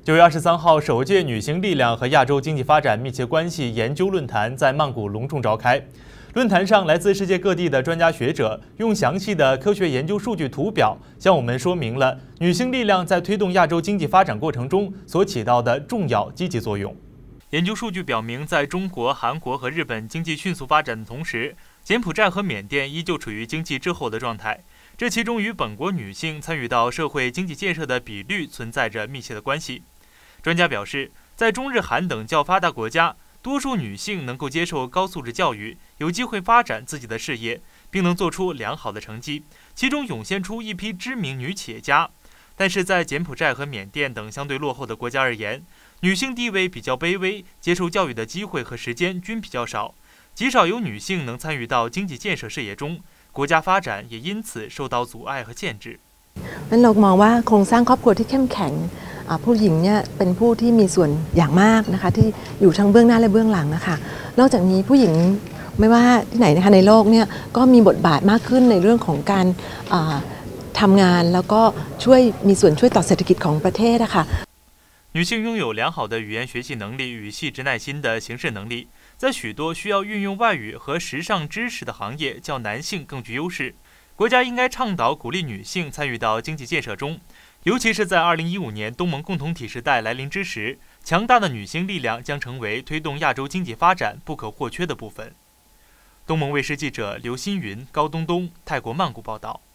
9月23号，首届女性力量和亚洲经济发展密切关系研究论坛在曼谷隆重召开。论坛上，来自世界各地的专家学者用详细的科学研究数据图表，向我们说明了女性力量在推动亚洲经济发展过程中所起到的重要积极作用。研究数据表明，在中国、韩国和日本经济迅速发展的同时，柬埔寨和缅甸依旧处于经济滞后的状态。这其中与本国女性参与到社会经济建设的比率存在着密切的关系。专家表示，在中日韩等较发达国家，多数女性能够接受高素质教育，有机会发展自己的事业，并能做出良好的成绩，其中涌现出一批知名女企业家。但是在柬埔寨和缅甸等相对落后的国家而言，女性地位比较卑微，接受教育的机会和时间均比较少，极少有女性能参与到经济建设事业中，国家发展也因此受到阻碍和限制。 เรามองว่าโครงสร้างครอบครัวที่เข้มแข็งผู้หญิงเนี่ยเป็นผู้ที่มีส่วนอย่างมากนะคะที่อยู่ทั้งเบื้องหน้าและเบื้องหลังนะคะนอกจากนี้ผู้หญิงไม่ว่าที่ไหนนะคะในโลกเนี่ยก็มีบทบาทมากขึ้นในเรื่องของการทำงานแล้วก็มีส่วนช่วยต่อเศรษฐกิจของประเทศนะคะ女性拥有良好的语言学习能力与细致耐心的行事能力，在许多需要运用外语和时尚知识的行业，较男性更具优势。国家应该倡导鼓励女性参与到经济建设中，尤其是在2015年东盟共同体时代来临之时，强大的女性力量将成为推动亚洲经济发展不可或缺的部分。东盟卫视记者刘新云、高东东，泰国曼谷报道。